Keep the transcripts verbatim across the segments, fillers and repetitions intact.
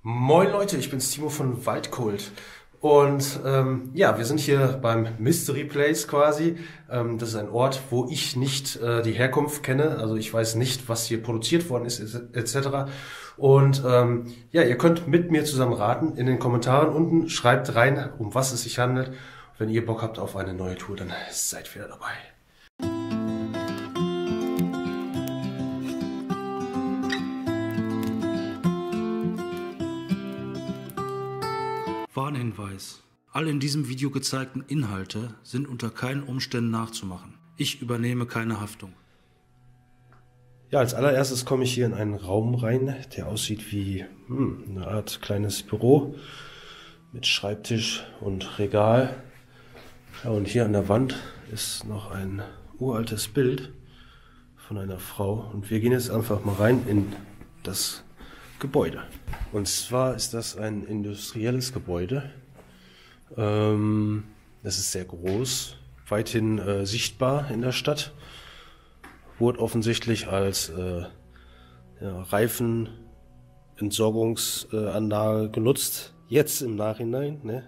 Moin Leute, ich bin's Timo von Waldkult und ähm, ja, wir sind hier beim Mystery Place quasi. Ähm, das ist ein Ort, wo ich nicht äh, die Herkunft kenne, also ich weiß nicht, was hier produziert worden ist et cetera. Und ähm, ja, ihr könnt mit mir zusammen raten in den Kommentaren unten. Schreibt rein, um was es sich handelt. Wenn ihr Bock habt auf eine neue Tour, dann seid wieder dabei. Warnhinweis. Alle in diesem Video gezeigten Inhalte sind unter keinen Umständen nachzumachen. Ich übernehme keine Haftung. Ja, als allererstes komme ich hier in einen Raum rein, der aussieht wie hm, eine Art kleines Büro mit Schreibtisch und Regal. Ja, und hier an der Wand ist noch ein uraltes Bild von einer Frau. Und wir gehen jetzt einfach mal rein in das Gebäude. Und zwar ist das ein industrielles Gebäude. Ähm, das ist sehr groß, weithin äh, sichtbar in der Stadt. Wurde offensichtlich als äh, ja, Reifenentsorgungsanlage genutzt. Jetzt im Nachhinein. Ne?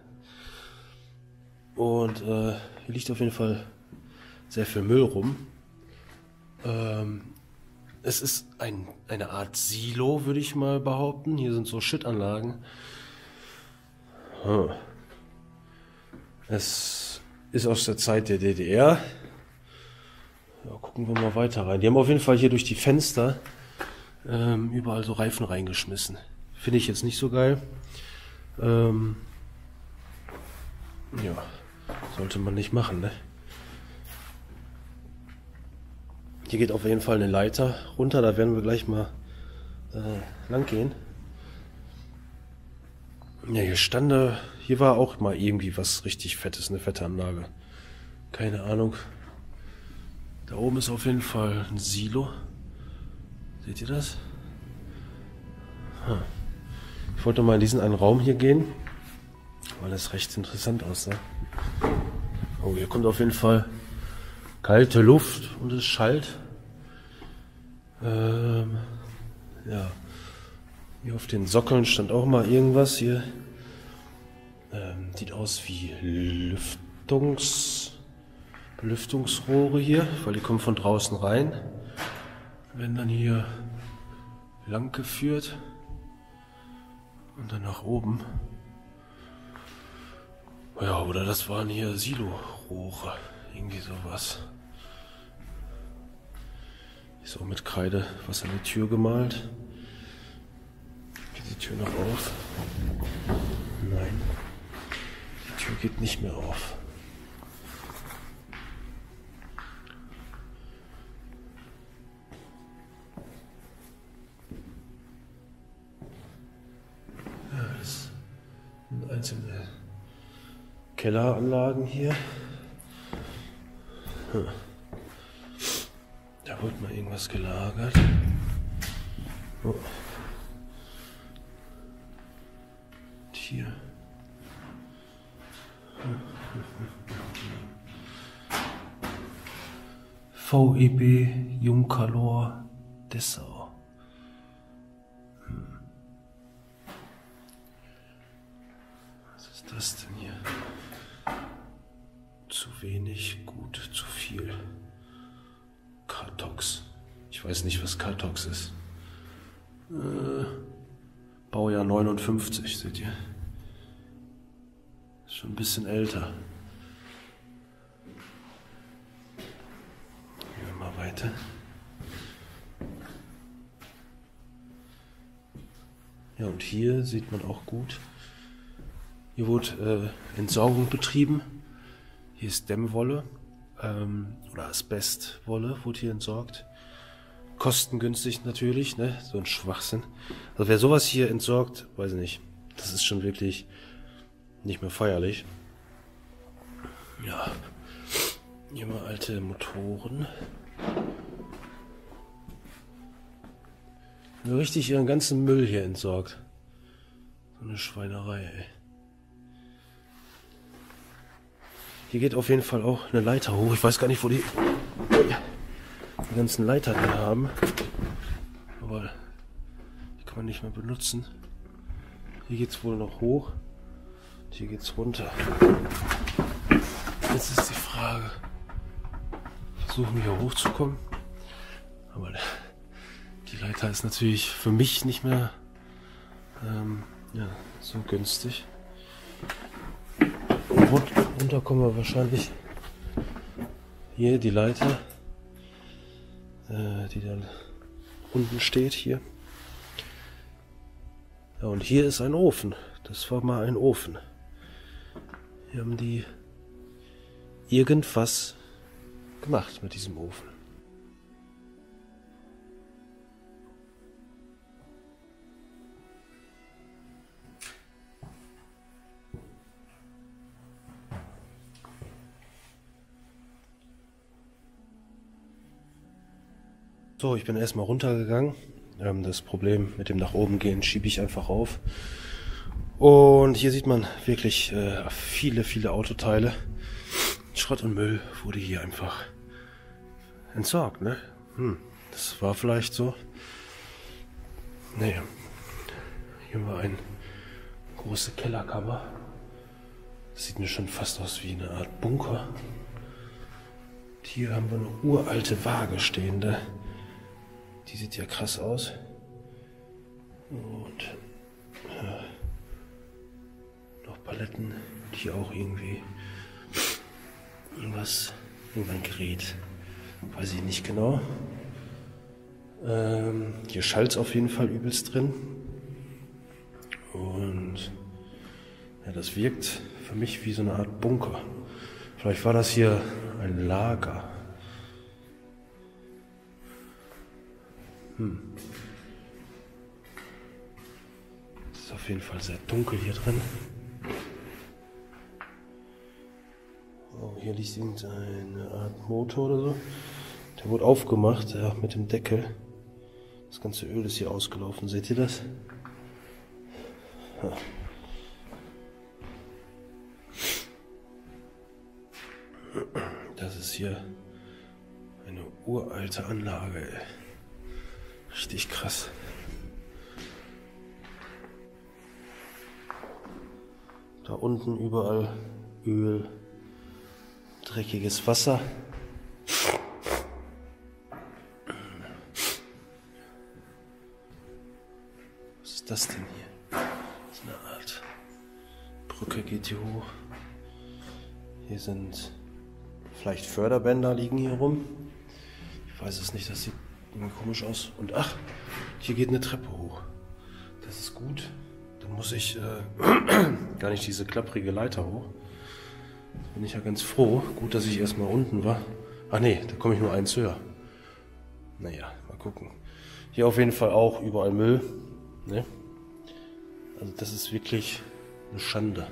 Und äh, hier liegt auf jeden Fall sehr viel Müll rum. Ähm, Es ist ein, eine Art Silo, würde ich mal behaupten. Hier sind so Shit-Anlagen. Hm. Es ist aus der Zeit der D D R. Ja, gucken wir mal weiter rein. Die haben auf jeden Fall hier durch die Fenster ähm, überall so Reifen reingeschmissen. Finde ich jetzt nicht so geil. Ähm, ja, sollte man nicht machen, ne? Hier geht auf jeden Fall eine Leiter runter, da werden wir gleich mal äh, lang gehen. Ja, hier stand, hier war auch mal irgendwie was richtig Fettes, eine fette Anlage. Keine Ahnung. Da oben ist auf jeden Fall ein Silo. Seht ihr das? Hm. Ich wollte mal in diesen einen Raum hier gehen, weil das recht interessant aussah. Oh, hier kommt auf jeden Fall kalte Luft und es schallt. Ähm, ja. Hier auf den Sockeln stand auch mal irgendwas hier. Ähm, sieht aus wie Lüftungs, Belüftungsrohre hier, weil die kommen von draußen rein. Werden dann hier lang geführt und dann nach oben. Ja, oder das waren hier Silorohre. Irgendwie sowas. Ist auch mit Kreide was an die Tür gemalt. Geht die Tür noch auf? Nein. Die Tür geht nicht mehr auf. Ja, das sind einzelne Kelleranlagen hier. Hm. Da wurde mal irgendwas gelagert. Oh. Und hier. V E B Jungkalor Dessau. Hm. Was ist das denn hier? Zu wenig, gut, zu viel. Kartox. Ich weiß nicht, was Kartox ist. Äh, Baujahr neunundfünfzig, seht ihr? Ist schon ein bisschen älter. Gehen wir mal weiter. Ja, und hier sieht man auch gut. Hier wurde äh, Entsorgung betrieben. Hier ist Dämmwolle ähm, oder Asbestwolle wurde hier entsorgt. Kostengünstig natürlich, ne? So ein Schwachsinn. Also wer sowas hier entsorgt, weiß ich nicht. Das ist schon wirklich nicht mehr feierlich. Ja. Hier mal alte Motoren. So richtig ihren ganzen Müll hier entsorgt. So eine Schweinerei, ey. Hier geht auf jeden Fall auch eine Leiter hoch. Ich weiß gar nicht, wo die, die ganzen Leiter hier haben. Aber die kann man nicht mehr benutzen. Hier geht es wohl noch hoch. Hier geht es runter. Jetzt ist die Frage, versuchen wir hier hochzukommen. Aber die Leiter ist natürlich für mich nicht mehr ähm, ja, so günstig. Runter kommen wir wahrscheinlich hier die Leiter, äh, die dann unten steht hier. Ja, und hier ist ein Ofen. Das war mal ein Ofen. Hier haben die irgendwas gemacht mit diesem Ofen. So, ich bin erstmal runtergegangen. Ähm, das Problem mit dem nach oben gehen schiebe ich einfach auf. Und hier sieht man wirklich äh, viele, viele Autoteile. Schrott und Müll wurde hier einfach entsorgt, ne? Hm, das war vielleicht so. Naja, hier haben wir eine große Kellerkammer. Das sieht mir schon fast aus wie eine Art Bunker. Und hier haben wir eine uralte Waage stehende. Die sieht ja krass aus. Und ja, noch Paletten, die auch irgendwie irgendwas, irgendein Gerät, weiß ich nicht genau. Ähm, hier schallt auf jeden Fall übelst drin. Und ja, das wirkt für mich wie so eine Art Bunker. Vielleicht war das hier ein Lager. Hm. Es ist auf jeden Fall sehr dunkel hier drin. Oh, hier liegt irgendeine Art Motor oder so. Der wurde aufgemacht, ja, mit dem Deckel. Das ganze Öl ist hier ausgelaufen. Seht ihr das? Ja. Das ist hier eine uralte Anlage, ey. Richtig krass. Da unten überall Öl, dreckiges Wasser. Was ist das denn hier? Das ist eine Art Brücke, geht hier hoch. Hier sind vielleicht Förderbänder liegen hier rum. Ich weiß es nicht, das sieht irgendwie komisch aus. Und ach, hier geht eine Treppe hoch. Das ist gut. Dann muss ich äh, gar nicht diese klapprige Leiter hoch. Da bin ich ja ganz froh. Gut, dass ich erstmal unten war. Ach nee, da komme ich nur eins höher. Naja, mal gucken. Hier auf jeden Fall auch überall Müll. Ne? Also das ist wirklich eine Schande.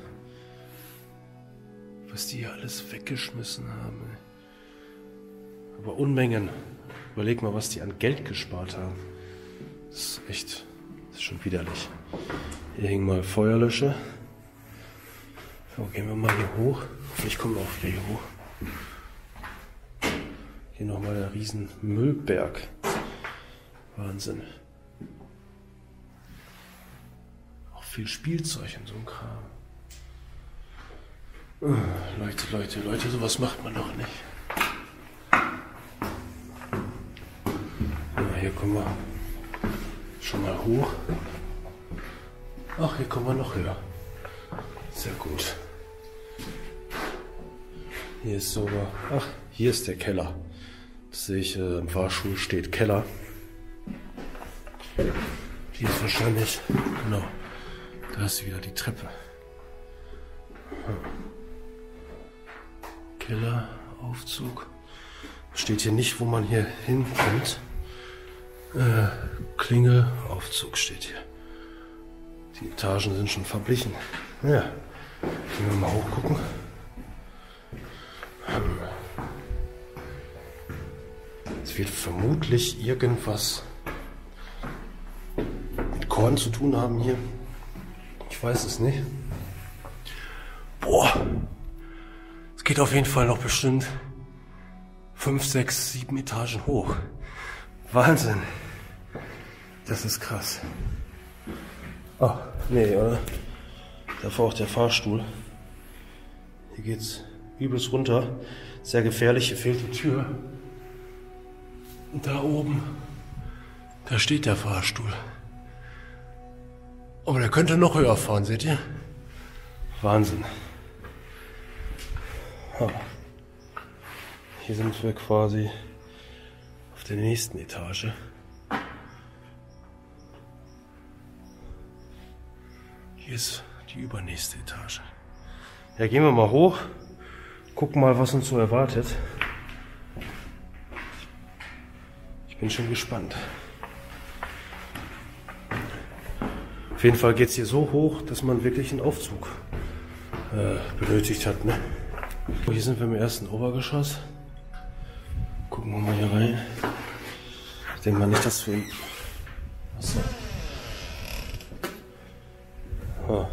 Was die hier alles weggeschmissen haben. Ey. Aber Unmengen. Überleg mal, was die an Geld gespart haben. Das ist echt, das ist schon widerlich. Hier hängen mal Feuerlöscher. So, gehen wir mal hier hoch. Ich komme auch wieder hier hoch. Hier nochmal der riesen Müllberg. Wahnsinn. Auch viel Spielzeug in so einem Kram. Oh, Leute, Leute, Leute, sowas macht man doch nicht. Hier kommen wir schon mal hoch. Ach, hier kommen wir noch höher. Sehr gut. Hier ist sogar... Ach, hier ist der Keller. Das sehe ich, äh, im Fahrstuhl steht Keller. Hier ist wahrscheinlich... Genau. Da ist wieder die Treppe. Hm. Keller, Aufzug. Steht hier nicht, wo man hier hinkommt. Äh, Klingel, Aufzug steht hier. Die Etagen sind schon verblichen. Ja, gehen wir mal hochgucken. Es wird vermutlich irgendwas mit Korn zu tun haben hier. Ich weiß es nicht. Boah, es geht auf jeden Fall noch bestimmt fünf, sechs, sieben Etagen hoch. Wahnsinn. Das ist krass. Ah, nee, oder? Davor auch der Fahrstuhl. Hier geht's übelst runter. Sehr gefährlich, hier fehlt die Tür. Und da oben, da steht der Fahrstuhl. Aber der könnte noch höher fahren, seht ihr? Wahnsinn. Ha. Hier sind wir quasi auf der nächsten Etage. Hier ist die übernächste Etage. Ja, gehen wir mal hoch. Gucken mal, was uns so erwartet. Ich bin schon gespannt. Auf jeden Fall geht es hier so hoch, dass man wirklich einen Aufzug äh, benötigt hat. Ne? Hier sind wir im ersten Obergeschoss. Gucken wir mal hier rein. Ich denke mal nicht, dass wir... Achso. Ah.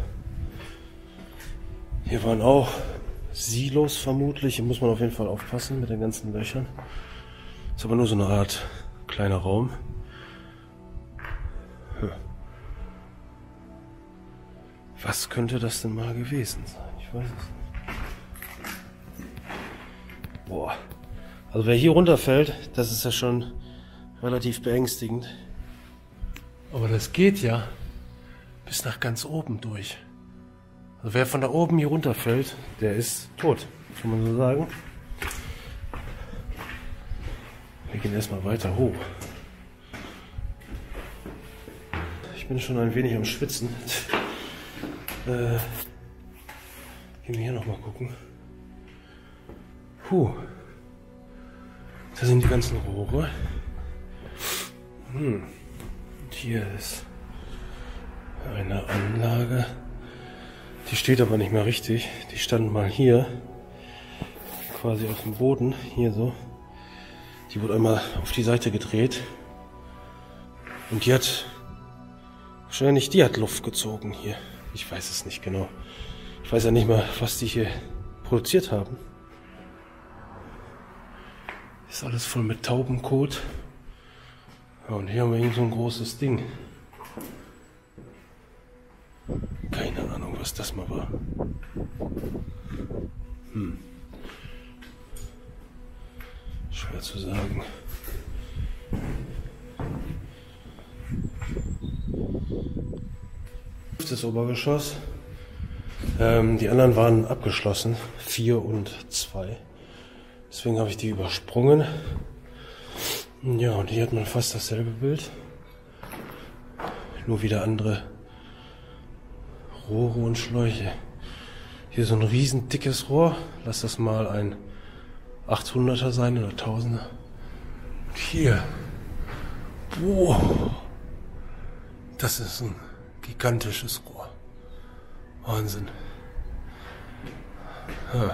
Hier waren auch Silos vermutlich. Hier muss man auf jeden Fall aufpassen mit den ganzen Löchern. Ist aber nur so eine Art kleiner Raum. Hm. Was könnte das denn mal gewesen sein? Ich weiß es nicht. Boah. Also wer hier runterfällt, das ist ja schon relativ beängstigend. Aber das geht ja bis nach ganz oben durch. Also wer von da oben hier runterfällt, der ist tot, kann man so sagen. Wir gehen erstmal weiter hoch. Ich bin schon ein wenig am Schwitzen. Äh, gehen wir hier nochmal gucken. Puh. Da sind die ganzen Rohre. Hm. Und hier ist eine Anlage. Die steht aber nicht mehr richtig. Die stand mal hier. Quasi auf dem Boden. Hier so. Die wurde einmal auf die Seite gedreht. Und die hat... Wahrscheinlich die hat Luft gezogen hier. Ich weiß es nicht genau. Ich weiß ja nicht mal, was die hier produziert haben. Ist alles voll mit Taubenkot. Ja, und hier haben wir irgend so ein großes Ding. Keine Ahnung, was das mal war. Hm. Schwer zu sagen. Das Obergeschoss. Ähm, die anderen waren abgeschlossen. Vier und zwei. Deswegen habe ich die übersprungen. Ja, und hier hat man fast dasselbe Bild. Nur wieder andere Rohre und Schläuche. Hier so ein riesen dickes Rohr. Lass das mal ein achthunderter sein oder tausender. Und hier. Wow. Das ist ein gigantisches Rohr. Wahnsinn. Ja,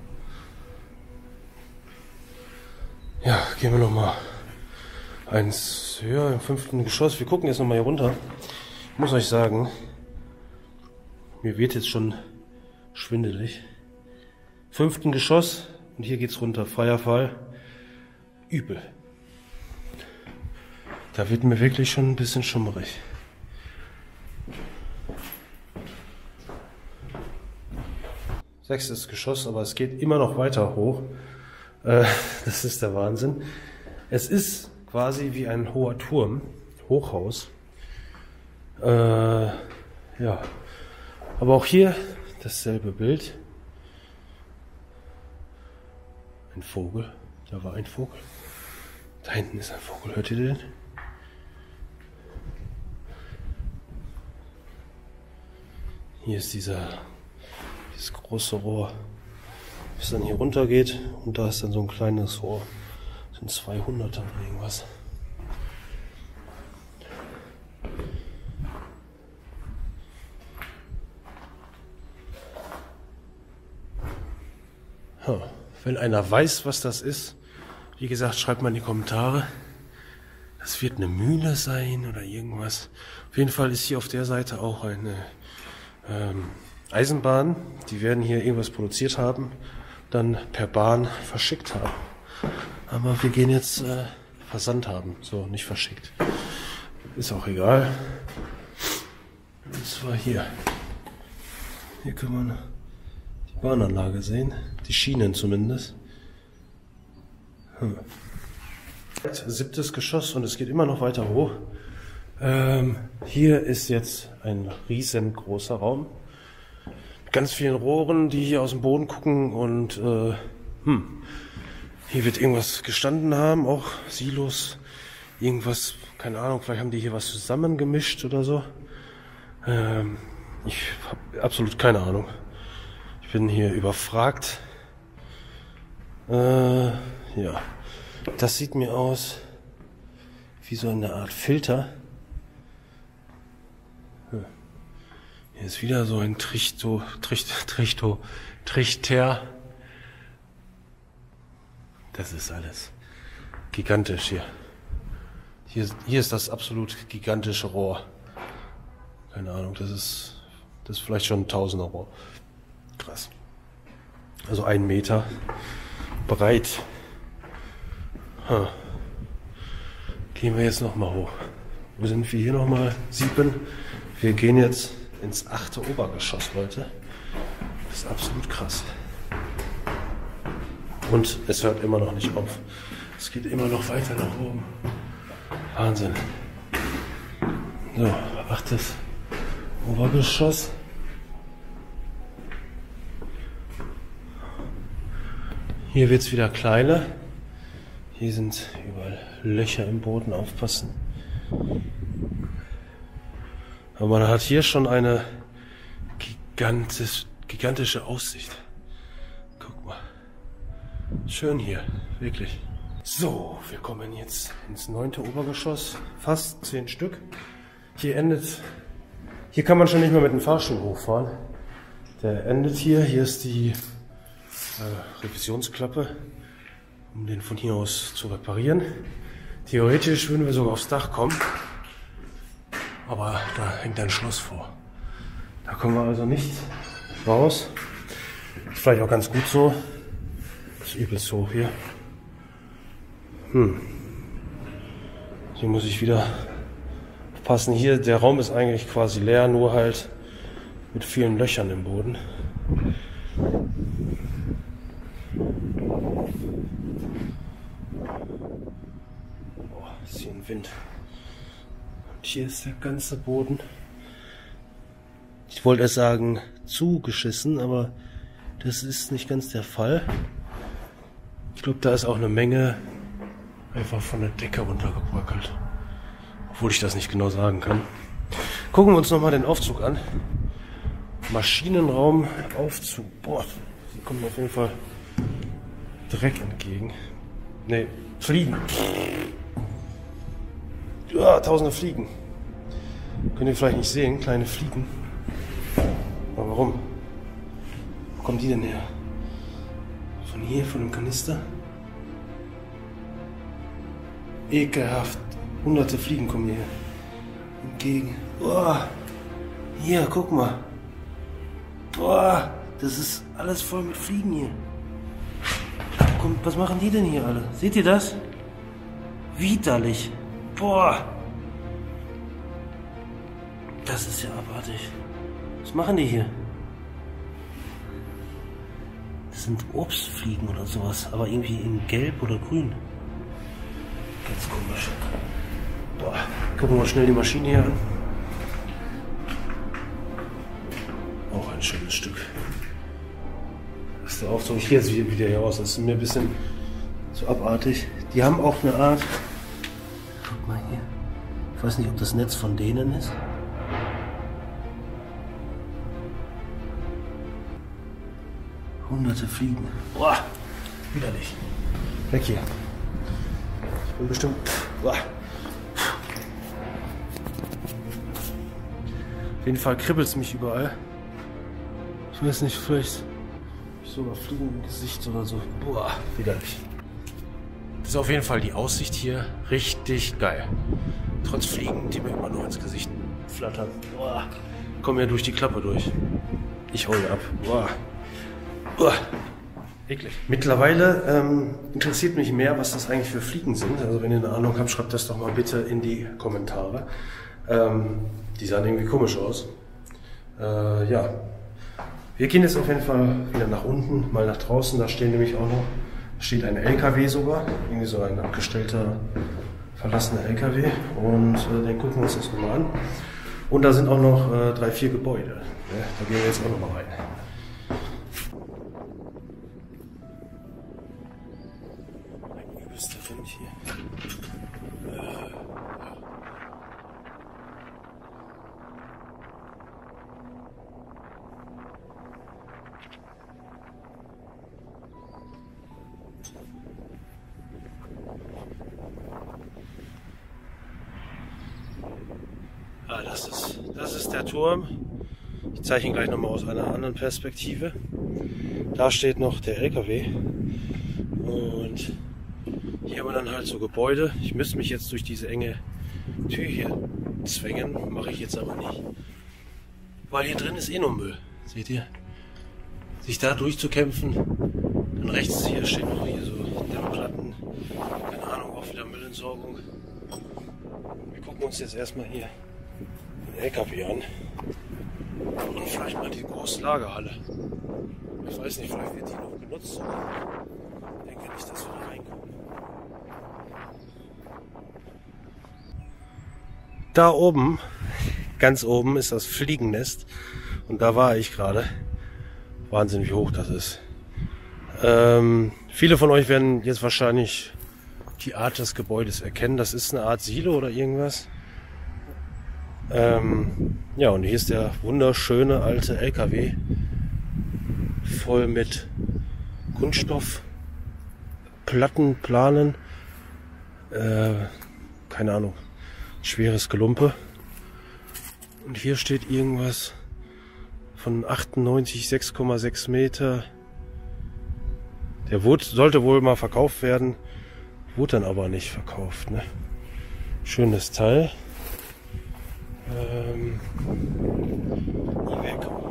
ja, gehen wir noch mal eins höher im fünften Geschoss. Wir gucken jetzt noch mal hier runter. Ich muss euch sagen, mir wird jetzt schon schwindelig. Fünften Geschoss und hier geht's runter. Freier Fall. Übel. Da wird mir wirklich schon ein bisschen schummerig. Sechstes Geschoss, aber es geht immer noch weiter hoch. Äh, das ist der Wahnsinn. Es ist quasi wie ein hoher Turm, Hochhaus. Äh, ja, aber auch hier dasselbe Bild. Ein Vogel, da war ein Vogel. Da hinten ist ein Vogel, hört ihr den? Hier ist dieser dieses große Rohr, das dann hier runter geht und da ist dann so ein kleines Rohr, so ein zweihunderter oder irgendwas. Ja, wenn einer weiß, was das ist, wie gesagt, schreibt mal in die Kommentare. Das wird eine Mühle sein oder irgendwas. Auf jeden Fall ist hier auf der Seite auch eine ähm, Eisenbahn, die werden hier irgendwas produziert haben, dann per Bahn verschickt haben. Aber wir gehen jetzt äh, versandt haben, so nicht verschickt. Ist auch egal. Und zwar hier. Hier kann man die Bahnanlage sehen. Die Schienen zumindest. Hm. Siebtes Geschoss und es geht immer noch weiter hoch. Ähm, hier ist jetzt ein riesengroßer Raum. Mit ganz vielen Rohren, die hier aus dem Boden gucken und äh, hm. Hier wird irgendwas gestanden haben, auch Silos, irgendwas, keine Ahnung, vielleicht haben die hier was zusammengemischt oder so. Ähm, ich habe absolut keine Ahnung. Ich bin hier überfragt. Äh, ja, das sieht mir aus wie so eine Art Filter. Hier ist wieder so ein Trichto, Tricht, Trichto, Trichter. Das ist alles gigantisch hier. Hier, hier ist das absolut gigantische Rohr. Keine Ahnung, das ist, das ist vielleicht schon ein Tausender Rohr. Krass. Also ein Meter breit. Huh. Gehen wir jetzt nochmal hoch. Wo sind wir hier nochmal? Sieben. Wir gehen jetzt ins achte Obergeschoss, Leute. Das ist absolut krass. Und es hört immer noch nicht auf. Es geht immer noch weiter nach oben. Wahnsinn. So, achtes Obergeschoss. Hier wird es wieder kleiner. Hier sind überall Löcher im Boden, aufpassen. Aber man hat hier schon eine gigantisch, gigantische Aussicht. Guck mal. Schön hier, wirklich. So, wir kommen jetzt ins neunte Obergeschoss. Fast zehn Stück. Hier endet, hier kann man schon nicht mehr mit dem Fahrstuhl hochfahren. Der endet hier. Hier ist die äh, Revisionsklappe, um den von hier aus zu reparieren. Theoretisch würden wir sogar aufs Dach kommen. Aber da hängt ein Schloss vor. Da kommen wir also nicht raus. Ist vielleicht auch ganz gut so. Ist übelst hoch hier. Hm. Hier muss ich wieder aufpassen. Hier, der Raum ist eigentlich quasi leer, nur halt mit vielen Löchern im Boden. Boah, ist hier ein Wind. Und hier ist der ganze Boden. Ich wollte erst sagen, zugeschissen, aber das ist nicht ganz der Fall. Ich glaube, da ist auch eine Menge einfach von der Decke runtergebröckelt. Obwohl ich das nicht genau sagen kann. Gucken wir uns nochmal den Aufzug an. Maschinenraum, Aufzug. Boah, hier kommt mir auf jeden Fall Dreck entgegen. Ne, Fliegen. Ja, tausende Fliegen. Könnt ihr vielleicht nicht sehen, kleine Fliegen. Aber warum? Wo kommen die denn her? Von hier, von dem Kanister? Ekelhaft. Hunderte Fliegen kommen hier entgegen. Oh, hier, guck mal. Oh, das ist alles voll mit Fliegen hier. Komm, was machen die denn hier alle? Seht ihr das? Widerlich. Boah. Das ist ja abartig. Was machen die hier? Das sind Obstfliegen oder sowas, aber irgendwie in Gelb oder Grün. Ganz komisch. Boah, gucken wir mal schnell die Maschine hier an. Auch ein schönes Stück. Das ist der Aufzug. Ich gehe jetzt wieder hier raus. Das ist mir ein bisschen zu abartig. Die haben auch eine Art. Guck mal hier. Ich weiß nicht, ob das Netz von denen ist. Hunderte Fliegen. Boah, widerlich. Weg hier. Ich bin bestimmt. Boah. Auf jeden Fall kribbelt es mich überall. Ich weiß nicht, vielleicht sogar Fliegen im Gesicht oder so. Boah, widerlich. Das ist auf jeden Fall die Aussicht hier richtig geil. Trotz Fliegen, die mir immer nur ins Gesicht flattern. Boah, kommen ja durch die Klappe durch. Ich hole ab. Boah. Boah. Eklig. Mittlerweile ähm, interessiert mich mehr, was das eigentlich für Fliegen sind. Also wenn ihr eine Ahnung habt, schreibt das doch mal bitte in die Kommentare. Ähm, die sahen irgendwie komisch aus. Äh, ja, wir gehen jetzt auf jeden Fall wieder nach unten, mal nach draußen. Da stehen nämlich auch noch, steht ein L K W sogar, irgendwie so ein abgestellter, verlassener L K W. Und äh, den gucken wir uns das nochmal an. Und da sind auch noch äh, drei, vier Gebäude. Ja, da gehen wir jetzt auch nochmal rein. Ein übelster Wind hier. Ah, das ist, das ist der Turm. Ich zeige ihn gleich nochmal aus einer anderen Perspektive. Da steht noch der L K W. Und hier haben wir dann halt so Gebäude. Ich müsste mich jetzt durch diese enge Tür hier zwängen. Mache ich jetzt aber nicht. Weil hier drin ist eh nur Müll. Seht ihr? Sich da durchzukämpfen. Dann rechts hier steht noch hier so Dämmplatten. Keine Ahnung, auch wieder Müllentsorgung. Wir gucken uns jetzt erstmal hier den L K W an. Und vielleicht mal die große Lagerhalle. Ich weiß nicht, vielleicht wird die noch benutzt. Ich denke nicht, dass wir da reinkommen. Da oben, ganz oben, ist das Fliegennest. Und da war ich gerade. Wahnsinn, wie hoch das ist. Ähm, viele von euch werden jetzt wahrscheinlich die Art des Gebäudes erkennen. Das ist eine Art Silo oder irgendwas. Ähm, ja, und hier ist der wunderschöne alte L K W. Voll mit Kunststoff, Platten, Planen. Äh, keine Ahnung. Schweres Gelumpe. Und hier steht irgendwas von achtundneunzig, sechs Komma sechs Meter. Der wurde, sollte wohl mal verkauft werden, wurde dann aber nicht verkauft. Ne? Schönes Teil. Ähm, Iveco.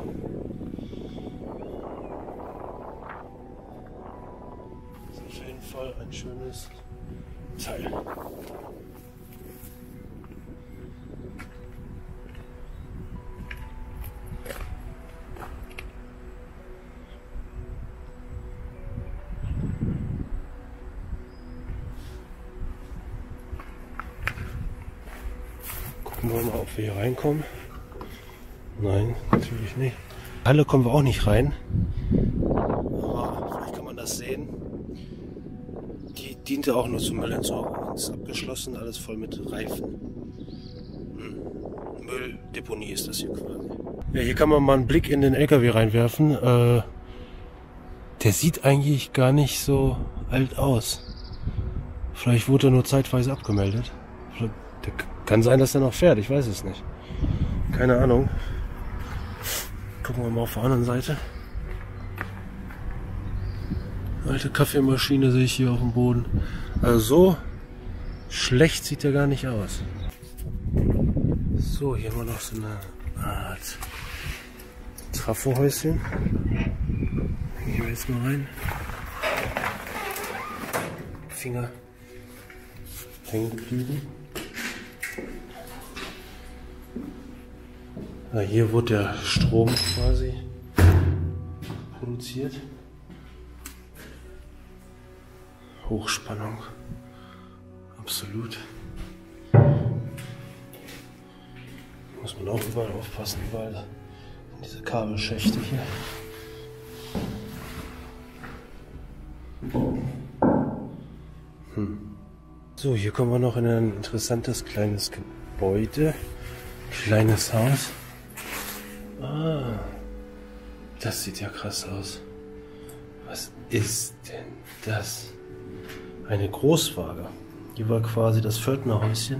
Das ist auf jeden Fall ein schönes Teil. Gucken wir mal, ob wir hier reinkommen. Nein, natürlich nicht. Halle kommen wir auch nicht rein. Aber vielleicht kann man das sehen. Die diente auch nur zur Müllentsorgung. Ist abgeschlossen, alles voll mit Reifen. Hm. Mülldeponie ist das hier quasi. Ja, hier kann man mal einen Blick in den L K W reinwerfen. Äh, der sieht eigentlich gar nicht so alt aus. Vielleicht wurde er nur zeitweise abgemeldet. Der kann sein, dass er noch fährt, ich weiß es nicht. Keine Ahnung. Gucken wir mal auf der anderen Seite. Alte Kaffeemaschine sehe ich hier auf dem Boden. Also so schlecht sieht er gar nicht aus. So, hier haben wir noch so eine Art Trafohäuschen. Gehen wir jetzt mal rein. Finger hängen geblieben. Na, hier wurde der Strom quasi produziert. Hochspannung. Absolut. Muss man auch überall aufpassen, überall diese Kabelschächte hier. Hm. So, hier kommen wir noch in ein interessantes kleines Gebäude. Kleines Haus. Ah, das sieht ja krass aus. Was ist denn das? Eine Großwaage. Hier war quasi das Pförtnerhäuschen.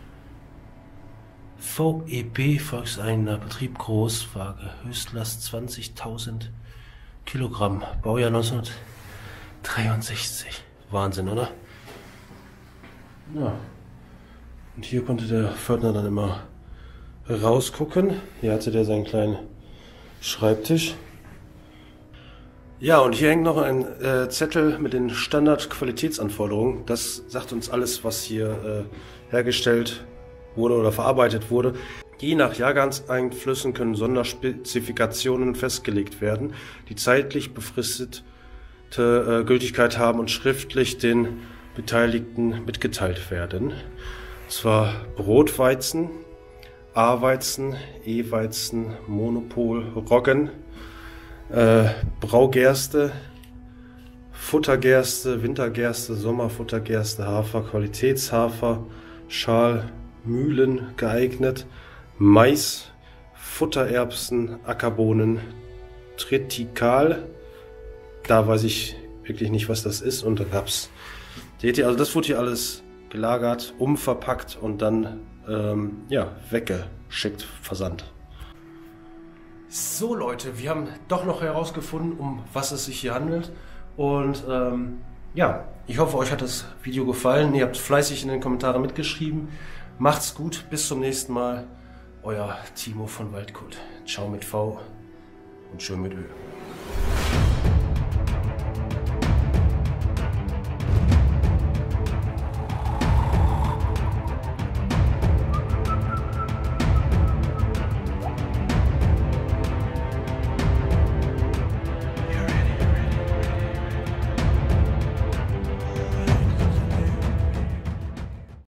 V E B, volkseigener Betrieb Großwaage. Höchstlast zwanzigtausend Kilogramm. Baujahr neunzehnhundertdreiundsechzig. Wahnsinn, oder? Ja. Und hier konnte der Pförtner dann immer rausgucken. Hier hatte der seinen kleinen Schreibtisch. Ja, und hier hängt noch ein äh, Zettel mit den Standardqualitätsanforderungen. Das sagt uns alles, was hier äh, hergestellt wurde oder verarbeitet wurde. Je nach Jahrgangseinflüssen können Sonderspezifikationen festgelegt werden, die zeitlich befristete äh, Gültigkeit haben und schriftlich den Beteiligten mitgeteilt werden. Und zwar Brotweizen, A-Weizen, E-Weizen, Monopol, Roggen, äh, Braugerste, Futtergerste, Wintergerste, Sommerfuttergerste, Hafer, Qualitätshafer, Schal, Mühlen geeignet, Mais, Futtererbsen, Ackerbohnen, Tritikal, da weiß ich wirklich nicht, was das ist, und Raps. Seht ihr, also das wurde hier alles gelagert, umverpackt und dann ähm, ja, weggeschickt, versandt. So Leute, wir haben doch noch herausgefunden, um was es sich hier handelt. Und ähm, ja, ich hoffe, euch hat das Video gefallen. Ihr habt fleißig in den Kommentaren mitgeschrieben. Macht's gut, bis zum nächsten Mal. Euer Timo von Waldkult. Ciao mit V und schön mit Ö.